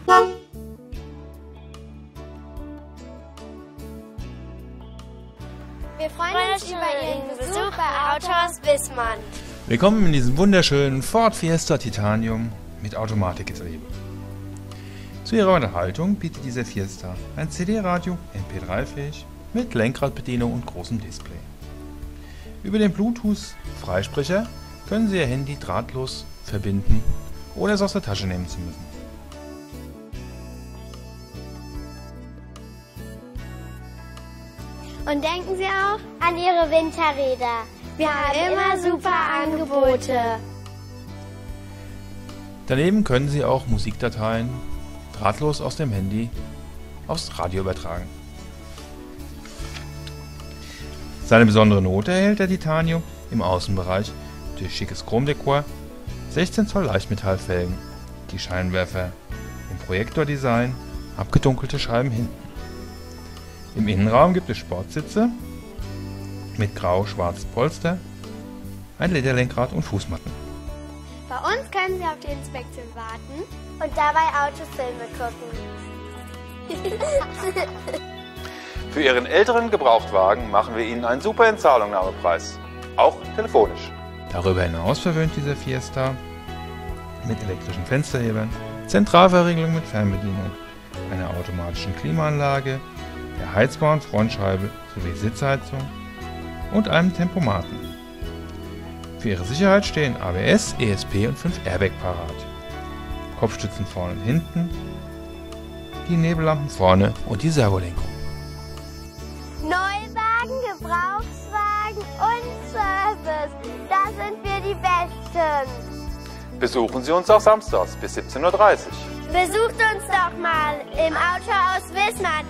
Wir freuen uns über Ihren Besuch bei Autohaus Wissmann. Willkommen in diesem wunderschönen Ford Fiesta Titanium mit Automatikgetriebe. Zu Ihrer Unterhaltung bietet dieser Fiesta ein CD-Radio, MP3-fähig, mit Lenkradbedienung und großem Display. Über den Bluetooth-Freisprecher können Sie Ihr Handy drahtlos verbinden, ohne es aus der Tasche nehmen zu müssen. Und denken Sie auch an Ihre Winterräder. Wir haben immer super Angebote. Daneben können Sie auch Musikdateien drahtlos aus dem Handy aufs Radio übertragen. Seine besondere Note erhält der Titanium im Außenbereich durch schickes Chromdekor, 16 Zoll Leichtmetallfelgen, die Scheinwerfer im Projektordesign, abgedunkelte Scheiben hinten. Im Innenraum gibt es Sportsitze mit grau-schwarzem Polster, ein Lederlenkrad und Fußmatten. Bei uns können Sie auf die Inspektion warten und dabei Autofilme gucken. Für Ihren älteren Gebrauchtwagen machen wir Ihnen einen super Entzahlungnahmepreis, auch telefonisch. Darüber hinaus verwöhnt dieser Fiesta mit elektrischen Fensterhebern, Zentralverriegelung mit Fernbedienung, einer automatischen Klimaanlage, der heizbaren Frontscheibe sowie Sitzheizung und einem Tempomaten. Für Ihre Sicherheit stehen ABS, ESP und 5 Airbag parat. Kopfstützen vorne und hinten, die Nebellampen vorne und die Servolenkung. Neuwagen, Gebrauchswagen und Service. Da sind wir die Besten. Besuchen Sie uns auch samstags bis 17:30 Uhr. Besucht uns doch mal im Autohaus Wissmann